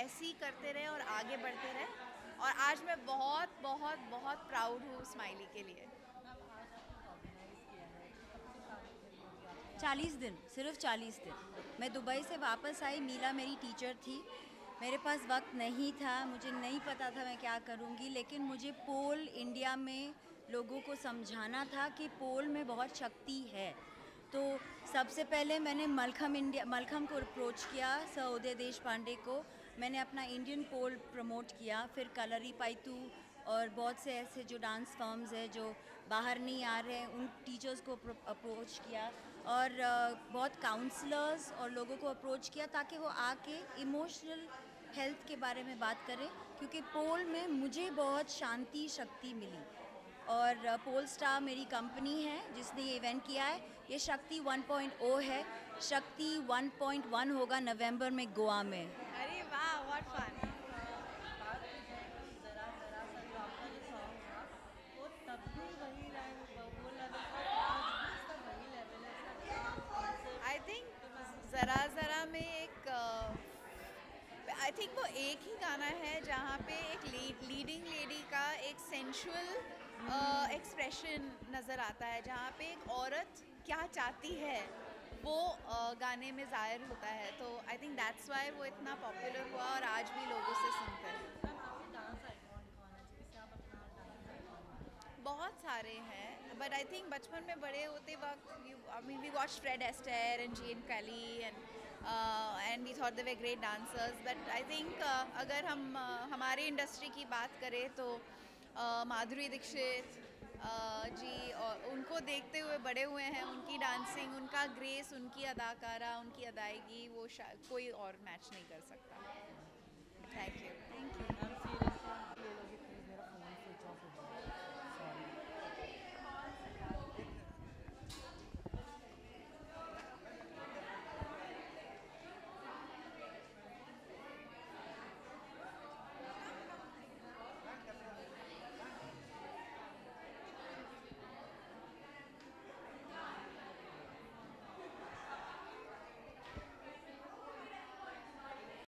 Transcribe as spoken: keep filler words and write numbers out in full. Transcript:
ऐसे ही करते रहे और आगे बढ़ते रहे। और आज मैं बहुत बहुत बहुत प्राउड हूँ स्माइली के लिए। चालीस दिन, सिर्फ चालीस दिन। मैं दुबई से वापस आई, मीला मेरी टीचर थी। मेरे पास वक्त नहीं था, मुझे नहीं पता था मैं क्या करूँगी, लेकिन मुझे पोल इंडिया में लोगों को समझाना था कि पोल में बहुत शक्ति है। तो सबसे पहले मैंने मलखम इंडिया मलखम को अप्रोच किया, सर उदय देश पांडे को। मैंने अपना इंडियन पोल प्रमोट किया, फिर कलरी पाइतू और बहुत से ऐसे जो डांस फॉर्म्स हैं जो बाहर नहीं आ रहे हैं, उन टीचर्स को अप्रोच किया। और बहुत काउंसलर्स और लोगों को अप्रोच किया ताकि वो आके इमोशनल हेल्थ के बारे में बात करें, क्योंकि पोल में मुझे बहुत शांति शक्ति मिली। और पोल स्टार मेरी कंपनी है जिसने ये इवेंट किया है। ये शक्ति वन पॉइंट ओ है, शक्ति वन पॉइंट वन होगा नवंबर में गोवा में। अरे वाह, व्हाट फन। आई थिंक ज़रा ज़रा में एक आई थिंक वो एक ही गाना है जहाँ पे एक लीडिंग लेडी का एक सेंशुअल एक्सप्रेशन नज़र आता है, जहाँ पे एक औरत क्या चाहती है वो uh, गाने में ज़ाहिर होता है। तो आई थिंक दैट्स वाई वो इतना पॉपुलर हुआ और आज भी लोग उसे सुनते हैं। बहुत सारे हैं, बट आई थिंक बचपन में बड़े होते वक्त I mean we watch Fred Astaire and Gene Kelly and and we thought they were great dancers. But I think अगर हम uh, हमारी इंडस्ट्री की बात करें तो uh, माधुरी दीक्षित uh, जी, और उनको देखते हुए बड़े हुए हैं। उनकी डांसिंग, उनका ग्रेस, उनकी अदाकारा, उनकी अदायगी, वो कोई और मैच नहीं कर सकता। Thank you. Thank you.